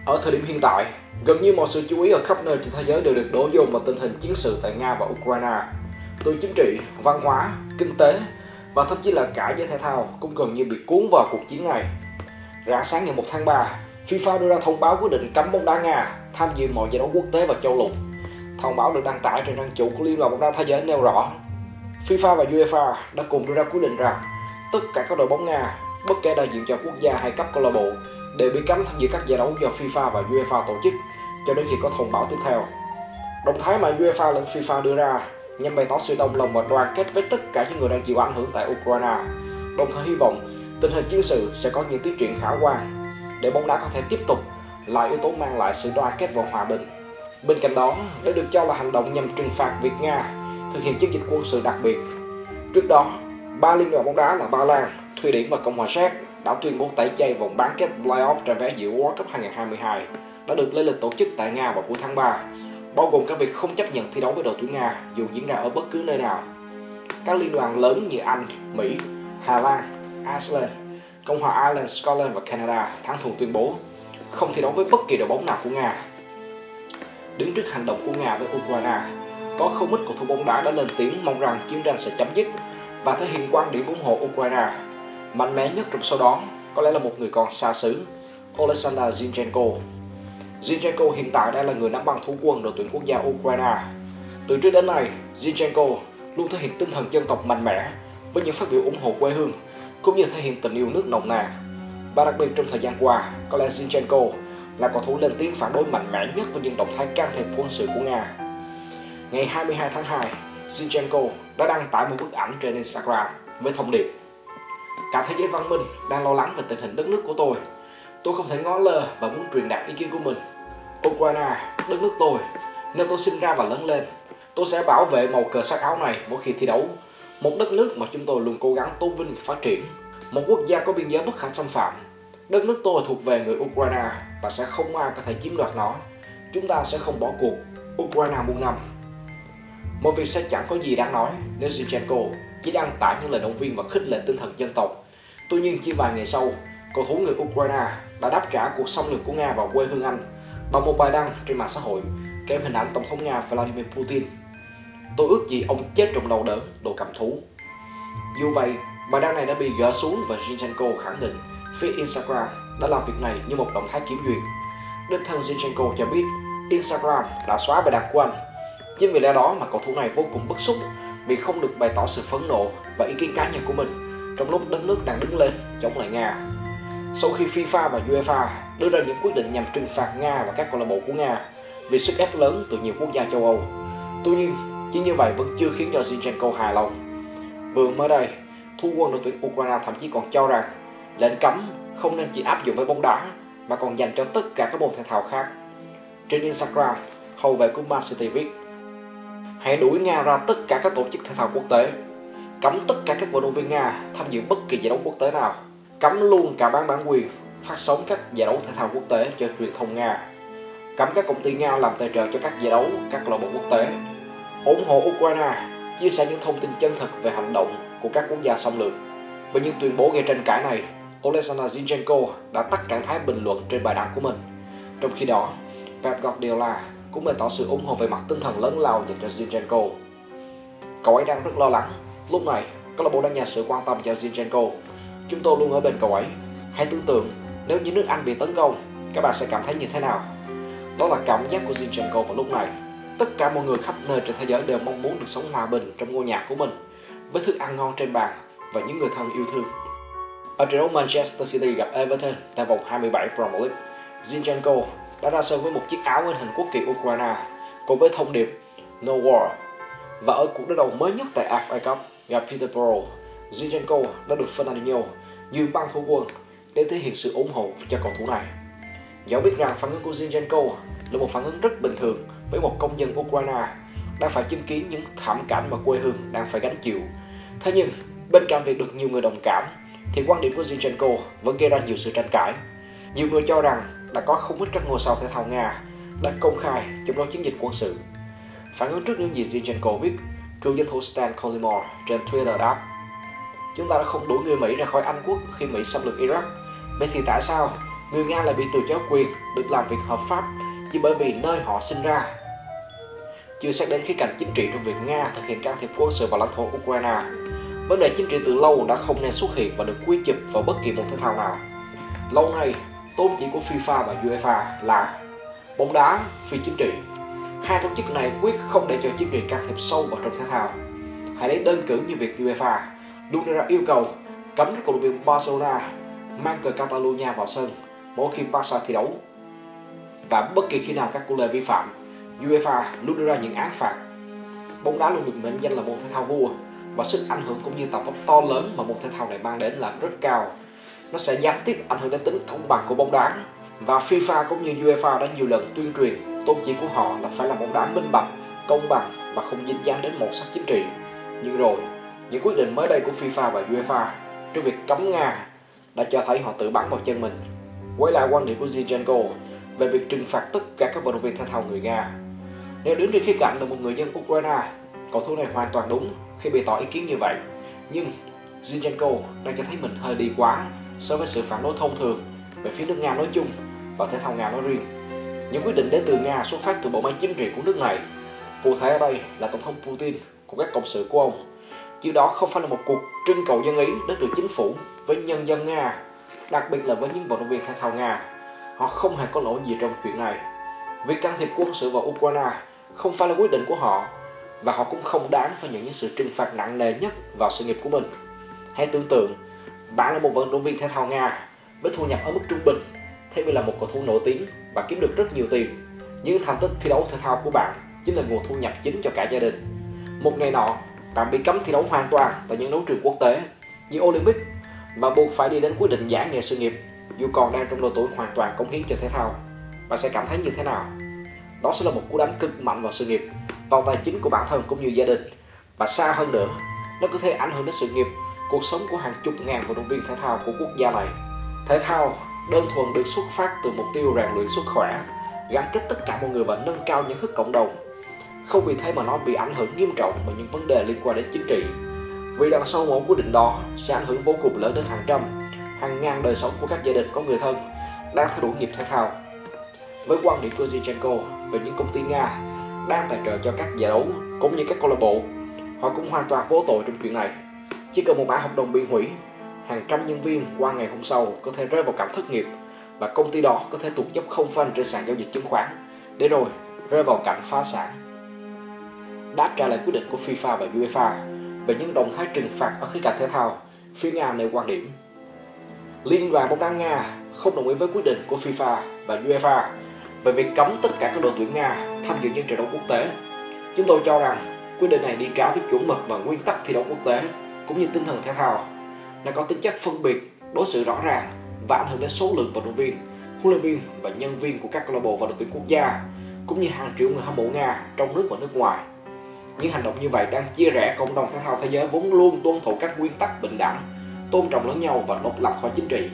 Ở thời điểm hiện tại, gần như mọi sự chú ý ở khắp nơi trên thế giới đều được đổ dồn vào tình hình chiến sự tại Nga và Ukraine. Từ chính trị, văn hóa, kinh tế và thậm chí là cả giới thể thao cũng gần như bị cuốn vào cuộc chiến này. Rạng sáng ngày 1 tháng 3, FIFA đưa ra thông báo quyết định cấm bóng đá Nga tham dự mọi giải đấu quốc tế và châu lục. Thông báo được đăng tải trên trang chủ của Liên đoàn bóng đá thế giới nêu rõ, FIFA và UEFA đã cùng đưa ra quyết định rằng tất cả các đội bóng Nga, bất kể đại diện cho quốc gia hay cấp câu lạc bộ, đều bị cấm tham dự các giải đấu do FIFA và UEFA tổ chức cho đến khi có thông báo tiếp theo. Động thái mà UEFA lẫn FIFA đưa ra nhằm bày tỏ sự đồng lòng và đoàn kết với tất cả những người đang chịu ảnh hưởng tại Ukraine, đồng thời hy vọng tình hình chiến sự sẽ có những tiến triển khả quan để bóng đá có thể tiếp tục là yếu tố mang lại sự đoàn kết và hòa bình. Bên cạnh đó, đây được cho là hành động nhằm trừng phạt việc Nga thực hiện chiến dịch quân sự đặc biệt. Trước đó, 3 liên đoàn bóng đá là Ba Lan, Thụy Điển và Cộng hòa Séc đã tuyên bố tẩy chay vòng bán kết playoff trả vé dự World Cup 2022 đã được lên lịch tổ chức tại Nga vào cuối tháng 3, bao gồm cả việc không chấp nhận thi đấu với đội tuyển Nga dù diễn ra ở bất cứ nơi nào. Các liên đoàn lớn như Anh, Mỹ, Hà Lan, Iceland, Cộng hòa Ireland, Scotland và Canada thắng thùng tuyên bố không thi đấu với bất kỳ đội bóng nào của Nga. Đứng trước hành động của Nga với Ukraine, có không ít cầu thủ bóng đá đã lên tiếng mong rằng chiến tranh sẽ chấm dứt và thể hiện quan điểm ủng hộ Ukraine. Mạnh mẽ nhất trong số đó có lẽ là một người con xa xứ, Oleksandr Zinchenko. Zinchenko hiện tại đang là người nắm băng thủ quân đội tuyển quốc gia Ukraine. Từ trước đến nay, Zinchenko luôn thể hiện tinh thần dân tộc mạnh mẽ với những phát biểu ủng hộ quê hương cũng như thể hiện tình yêu nước nồng nàn. Và đặc biệt trong thời gian qua, có lẽ Zinchenko là cầu thủ lên tiếng phản đối mạnh mẽ nhất với những động thái can thiệp quân sự của Nga. Ngày 22 tháng 2, Zinchenko đã đăng tải một bức ảnh trên Instagram với thông điệp: cả thế giới văn minh đang lo lắng về tình hình đất nước của tôi. Tôi không thể ngó lơ và muốn truyền đạt ý kiến của mình. Ukraine, đất nước tôi, nơi tôi sinh ra và lớn lên. Tôi sẽ bảo vệ màu cờ sắc áo này mỗi khi thi đấu. Một đất nước mà chúng tôi luôn cố gắng tôn vinh và phát triển. Một quốc gia có biên giới bất khả xâm phạm. Đất nước tôi thuộc về người Ukraine và sẽ không ai có thể chiếm đoạt nó. Chúng ta sẽ không bỏ cuộc. Ukraine muôn năm. Mọi việc sẽ chẳng có gì đáng nói nếu Zinchenko chỉ đăng tải những lời động viên và khích lệ tinh thần dân tộc. Tuy nhiên chỉ vài ngày sau, cầu thủ người Ukraine đã đáp trả cuộc xâm lược của Nga vào quê hương Anh bằng một bài đăng trên mạng xã hội kèm hình ảnh Tổng thống Nga Vladimir Putin. Tôi ước gì ông chết trong đau đớn, đồ cầm thú. Dù vậy, bài đăng này đã bị gỡ xuống và Zinchenko khẳng định phía Instagram đã làm việc này như một động thái kiểm duyệt. Đích thân Zinchenko cho biết Instagram đã xóa bài đăng của anh. Chính vì lẽ đó mà cầu thủ này vô cùng bức xúc vì không được bày tỏ sự phẫn nộ và ý kiến cá nhân của mình trong lúc đất nước đang đứng lên chống lại Nga. Sau khi FIFA và UEFA đưa ra những quyết định nhằm trừng phạt Nga và các câu lạc bộ của Nga vì sức ép lớn từ nhiều quốc gia châu Âu, tuy nhiên chỉ như vậy vẫn chưa khiến cho Zinchenko hài lòng. Vừa mới đây, thủ quân đội tuyển Ukraine thậm chí còn cho rằng lệnh cấm không nên chỉ áp dụng với bóng đá mà còn dành cho tất cả các môn thể thao khác. Trên Instagram, hậu vệ của Man City viết: hãy đuổi Nga ra tất cả các tổ chức thể thao quốc tế, cấm tất cả các vận động viên Nga tham dự bất kỳ giải đấu quốc tế nào, cấm luôn cả bán bản quyền phát sóng các giải đấu thể thao quốc tế cho truyền thông Nga, cấm các công ty Nga làm tài trợ cho các giải đấu, các câu lạc bộ quốc tế, ủng hộ Ukraine, chia sẻ những thông tin chân thực về hành động của các quốc gia xâm lược. Với những tuyên bố gây tranh cãi này, Oleksandr Zinchenko đã tắt trạng thái bình luận trên bài đăng của mình. Trong khi đó, Pep Guardiola cũng bày tỏ sự ủng hộ về mặt tinh thần lớn lao dành cho Zinchenko. Cậu ấy đang rất lo lắng. Lúc này, câu lạc bộ đang dành sự quan tâm cho Zinchenko. Chúng tôi luôn ở bên cậu ấy. Hãy tưởng tượng nếu như nước Anh bị tấn công, các bạn sẽ cảm thấy như thế nào? Đó là cảm giác của Zinchenko vào lúc này. Tất cả mọi người khắp nơi trên thế giới đều mong muốn được sống hòa bình trong ngôi nhà của mình, với thức ăn ngon trên bàn và những người thân yêu thương. Ở trận đấu Manchester City gặp Everton tại vòng 27 Premier League, Zinchenko đã ra sân với một chiếc áo in hình quốc kỳ Ukraine cùng với thông điệp No War. Và ở cuộc đối đầu mới nhất tại FA Cup gặp Peterborough, Zinchenko đã được Fernandinho nhường băng thủ quân để thể hiện sự ủng hộ cho cầu thủ này. Dẫu biết rằng phản ứng của Zinchenko là một phản ứng rất bình thường với một công dân Ukraine đang phải chứng kiến những thảm cảnh mà quê hương đang phải gánh chịu. Thế nhưng, bên cạnh việc được nhiều người đồng cảm, thì quan điểm của Zinchenko vẫn gây ra nhiều sự tranh cãi. Nhiều người cho rằng đã có không ít các ngôi sao thể thao Nga đã công khai chống đối chiến dịch quân sự. Phản ứng trước những gì Zinchenko viết, cựu danh thủ Stan Collymore trên Twitter đáp: chúng ta đã không đuổi người Mỹ ra khỏi Anh quốc khi Mỹ xâm lược Iraq. Vậy thì tại sao người Nga lại bị từ chối quyền được làm việc hợp pháp chỉ bởi vì nơi họ sinh ra. Chưa xét đến khía cạnh chính trị trong việc Nga thực hiện can thiệp quân sự vào lãnh thổ Ukraine, vấn đề chính trị từ lâu đã không nên xuất hiện và được quy chụp vào bất kỳ môn thể thao nào. Lâu nay, tôn chỉ của FIFA và UEFA là bóng đá phi chính trị. Hai tổ chức này quyết không để cho chính trị can thiệp sâu vào trong thể thao. Hãy lấy đơn cử như việc UEFA luôn đưa ra yêu cầu cấm các cổ động viên Barcelona mang cờ Catalonia vào sân mỗi khi Barca thi đấu. Và bất kỳ khi nào các cổ lệ vi phạm, UEFA luôn đưa ra những án phạt. Bóng đá luôn được mệnh danh là môn thể thao vua và sức ảnh hưởng cũng như tầm vóc to lớn mà môn thể thao này mang đến là rất cao. Nó sẽ gián tiếp ảnh hưởng đến tính công bằng của bóng đá. Và FIFA cũng như UEFA đã nhiều lần tuyên truyền tôn chỉ của họ là phải làm bóng đá minh bạch, công bằng và không dính dáng đến màu sắc chính trị. Nhưng rồi, những quyết định mới đây của FIFA và UEFA trong việc cấm Nga đã cho thấy họ tự bắn vào chân mình. Quay lại quan điểm của Zinchenko về việc trừng phạt tất cả các vận động viên thể thao người Nga. Nếu đứng trên khía cạnh là một người dân Ukraine, cầu thủ này hoàn toàn đúng khi bày tỏ ý kiến như vậy. Nhưng Zinchenko đang cho thấy mình hơi đi quá so với sự phản đối thông thường về phía nước Nga nói chung và thể thao Nga nói riêng. Những quyết định đến từ Nga xuất phát từ bộ máy chính trị của nước này. Cụ thể ở đây là Tổng thống Putin cùng các cộng sự của ông. Chứ đó không phải là một cuộc trưng cầu dân ý đến từ chính phủ với nhân dân Nga, đặc biệt là với những vận động viên thể thao Nga. Họ không hề có lỗi gì trong chuyện này. Việc can thiệp quân sự vào Ukraine không phải là quyết định của họ và họ cũng không đáng phải nhận những sự trừng phạt nặng nề nhất vào sự nghiệp của mình. Hãy tưởng tượng, bạn là một vận động viên thể thao Nga với thu nhập ở mức trung bình thay vì là một cầu thủ nổi tiếng và kiếm được rất nhiều tiền. Những thành tích thi đấu thể thao của bạn chính là nguồn thu nhập chính cho cả gia đình. Một ngày nọ, bạn bị cấm thi đấu hoàn toàn tại những đấu trường quốc tế như Olympic và buộc phải đi đến quyết định giải nghệ sự nghiệp dù còn đang trong độ tuổi hoàn toàn cống hiến cho thể thao. Bạn sẽ cảm thấy như thế nào? Đó sẽ là một cú đánh cực mạnh vào sự nghiệp, vào tài chính của bản thân cũng như gia đình. Và xa hơn nữa, nó có thể ảnh hưởng đến sự nghiệp, cuộc sống của hàng chục ngàn vận động viên thể thao của quốc gia này. Thể thao đơn thuần được xuất phát từ mục tiêu rèn luyện sức khỏe, gắn kết tất cả mọi người và nâng cao nhận thức cộng đồng. Không vì thế mà nó bị ảnh hưởng nghiêm trọng bởi những vấn đề liên quan đến chính trị. Vì đằng sau mỗi quyết định đó sẽ ảnh hưởng vô cùng lớn đến hàng trăm, hàng ngàn đời sống của các gia đình có người thân đang theo đuổi nghiệp thể thao. Với quan điểm của Zinchenko về những công ty Nga đang tài trợ cho các giải đấu cũng như các câu lạc bộ, họ cũng hoàn toàn vô tội trong chuyện này. Chỉ cần một bản hợp đồng bị hủy, hàng trăm nhân viên qua ngày hôm sau có thể rơi vào cảnh thất nghiệp và công ty đó có thể tụt dốc không phanh trên sàn giao dịch chứng khoán để rồi rơi vào cảnh phá sản. Đáp trả lại quyết định của FIFA và UEFA về những động thái trừng phạt ở khía cạnh thể thao, phía Nga nêu quan điểm: Liên đoàn bóng đá Nga không đồng ý với quyết định của FIFA và UEFA về việc cấm tất cả các đội tuyển Nga tham dự những trận đấu quốc tế. Chúng tôi cho rằng quyết định này đi trái với chuẩn mực và nguyên tắc thi đấu quốc tế cũng như tinh thần thể thao. Nó có tính chất phân biệt, đối xử rõ ràng và ảnh hưởng đến số lượng vận động viên, huấn luyện viên và nhân viên của các câu lạc bộ và đội tuyển quốc gia, cũng như hàng triệu người hâm mộ Nga trong nước và nước ngoài. Những hành động như vậy đang chia rẽ cộng đồng thể thao thế giới vốn luôn tuân thủ các nguyên tắc bình đẳng, tôn trọng lẫn nhau và độc lập khỏi chính trị.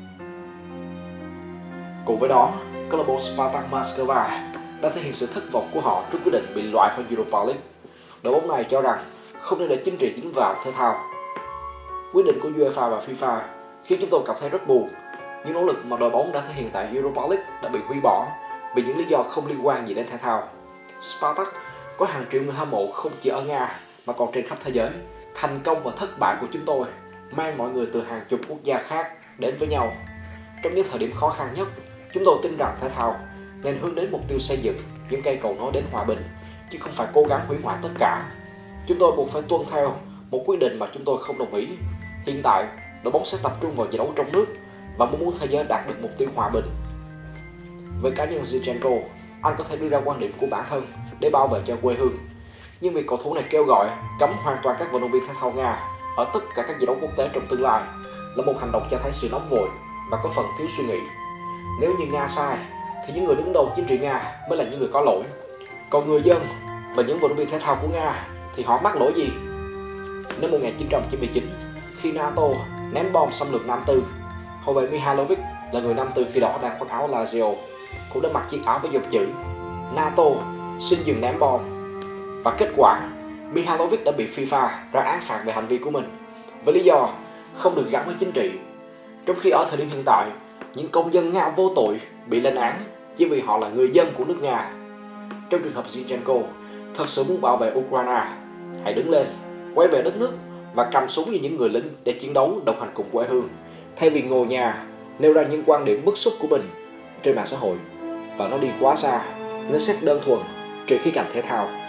Cùng với đó, câu lạc bộ Spartak Moscow đã thể hiện sự thất vọng của họ trước quyết định bị loại khỏi Europa League. Đội bóng này cho rằng không nên để chính trị dính vào thể thao. Quyết định của UEFA và FIFA khiến chúng tôi cảm thấy rất buồn. Những nỗ lực mà đội bóng đã thể hiện tại Europa League đã bị hủy bỏ vì những lý do không liên quan gì đến thể thao. Spartak có hàng triệu người hâm mộ không chỉ ở Nga mà còn trên khắp thế giới. Thành công và thất bại của chúng tôi mang mọi người từ hàng chục quốc gia khác đến với nhau. Trong những thời điểm khó khăn nhất, chúng tôi tin rằng thể thao nên hướng đến mục tiêu xây dựng những cây cầu nối đến hòa bình, chứ không phải cố gắng hủy hoại tất cả. Chúng tôi buộc phải tuân theo một quyết định mà chúng tôi không đồng ý. Hiện tại, đội bóng sẽ tập trung vào giải đấu trong nước và mong muốn thế giới đạt được mục tiêu hòa bình. Với cá nhân Zinchenko, anh có thể đưa ra quan điểm của bản thân để bảo vệ cho quê hương. Nhưng việc cầu thủ này kêu gọi cấm hoàn toàn các vận động viên thể thao Nga ở tất cả các giải đấu quốc tế trong tương lai là một hành động cho thấy sự nóng vội và có phần thiếu suy nghĩ. Nếu như Nga sai, thì những người đứng đầu chính trị Nga mới là những người có lỗi. Còn người dân và những vận động viên thể thao của Nga thì họ mắc lỗi gì? Năm 1999, khi NATO ném bom xâm lược Nam Tư, hậu vệ Mihailovic là người Nam Tư khi đó đang khoác áo Lazio, cũng đã mặc chiếc áo với dòng chữ NATO xin dừng ném bom. Và kết quả, Mihailovic đã bị FIFA ra án phạt về hành vi của mình với lý do không được gắn với chính trị. Trong khi ở thời điểm hiện tại, những công dân Nga vô tội bị lên án chỉ vì họ là người dân của nước Nga. Trong trường hợp Zinchenko thật sự muốn bảo vệ Ukraine, hãy đứng lên, quay về đất nước và cầm súng như những người lính để chiến đấu đồng hành cùng quê hương, thay vì ngồi nhà nêu ra những quan điểm bức xúc của mình trên mạng xã hội. Và nó đi quá xa, nên xét đơn thuần trên khía cạnh thể thao.